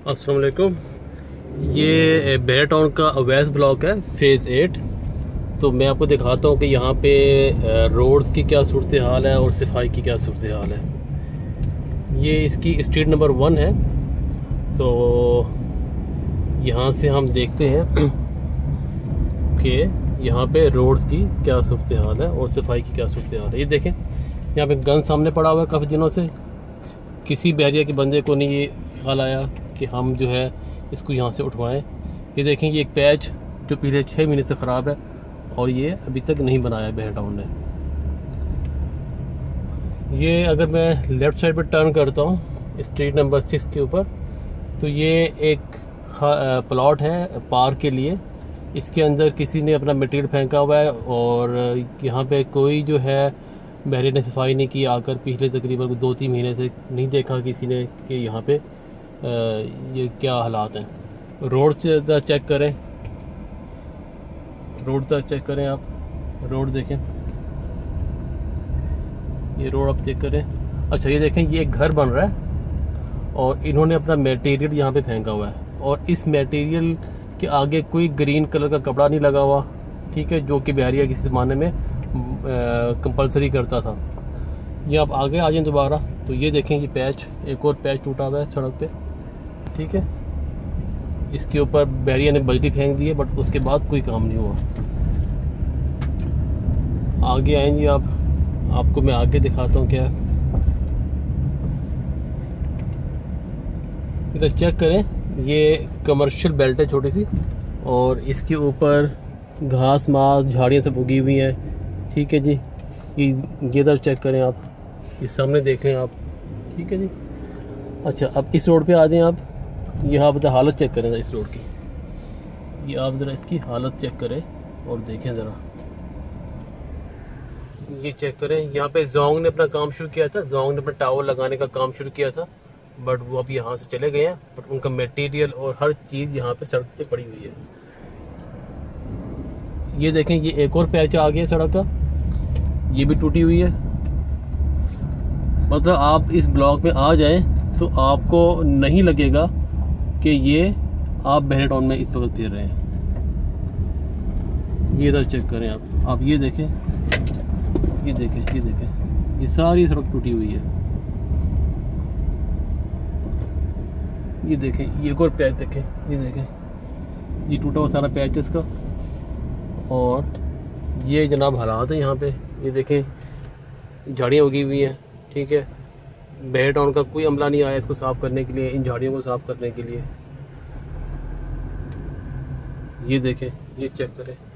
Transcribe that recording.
अस्सलाम वालेकुम। ये बहरा टाउन का वेस्ट ब्लॉक है, फेज़ 8। तो मैं आपको दिखाता हूँ कि यहाँ पे रोड्स की क्या सूरत हाल है और सफाई की क्या सूरत हाल है। ये इसकी स्ट्रीट नंबर 1 है। तो यहाँ से हम देखते हैं कि यहाँ पे रोड्स की क्या सूरत हाल है और सफाई की क्या सूरत हाल है। ये देखें, यहाँ पे गन सामने पड़ा हुआ है काफ़ी दिनों से। किसी बहरिया के बंदे को नहीं ये ख्याल आया कि हम जो है इसको यहाँ से उठवाएं। ये देखें, ये एक पैच जो पिछले 6 महीने से ख़राब है और ये अभी तक नहीं बनाया है बहरा टाउन ने। ये अगर मैं लेफ़्ट साइड पर टर्न करता हूँ स्ट्रीट नंबर 6 के ऊपर, तो ये एक प्लॉट है पार्क के लिए। इसके अंदर किसी ने अपना मटेरियल फेंका हुआ है और यहाँ पे कोई जो है बहरे ने सफाई नहीं की। आकर पिछले तकरीबन 2-3 महीने से नहीं देखा किसी ने कि यहाँ पे ये क्या हालात हैं। रोड चेक करें, रोड तक चेक करें आप, रोड देखें, ये रोड आप चेक करें। अच्छा, ये देखें, ये एक घर बन रहा है और इन्होंने अपना मटेरियल यहाँ पे फेंका हुआ है और इस मटेरियल के आगे कोई ग्रीन कलर का कपड़ा नहीं लगा हुआ, ठीक है, जो कि बहरिया किसी ज़माने में कंपलसरी करता था। ये आप आगे आ जाएं दोबारा, तो ये देखें, ये पैच, एक और पैच टूटा हुआ है सड़क पे, ठीक है। इसके ऊपर बहरिया ने बिजली फेंक दी है, बट उसके बाद कोई काम नहीं हुआ। आगे आएंगे आप, आपको मैं आगे दिखाता हूँ क्या। इधर चेक करें, ये कमर्शियल बेल्ट है छोटी सी और इसके ऊपर घास मास झाड़ियाँ सब उगी हुई हैं, ठीक है जी। ये इधर चेक करें आप, ये सामने देख लें आप, ठीक है जी। अच्छा, अब इस रोड पे आ जाएं आप, यहाँ पर हालत चेक करें इस रोड की। ये आप ज़रा इसकी हालत चेक करें और देखें ज़रा, ये चेक करें। यहाँ पे जोंग ने अपना काम शुरू किया था, जोंग ने अपना टावर लगाने का काम शुरू किया था, बट वो अब यहाँ से चले गए हैं। बट उनका मटेरियल और हर चीज़ यहाँ पे सड़क पे पड़ी हुई है। ये देखें, ये एक और पैच आ गया सड़क का, ये भी टूटी हुई है। मतलब आप इस ब्लॉक में आ जाएं तो आपको नहीं लगेगा कि ये आप बहरा टाउन में इस वक्त फिर रहे हैं। ये इधर चेक करें आप ये देखें, ये देखें, ये देखें, ये सारी सड़क टूटी हुई है। ये देखें, ये एक और पैच देखें, ये देखें, ये टूटा हुआ सारा पैच इसका। और ये जनाब हालात है यहाँ पे, ये देखें, झाड़ियाँ उगी हुई हैं, ठीक है। बहरा टाउन का कोई अमला नहीं आया इसको साफ़ करने के लिए, इन झाड़ियों को साफ़ करने के लिए। ये देखें, ये चेक करें।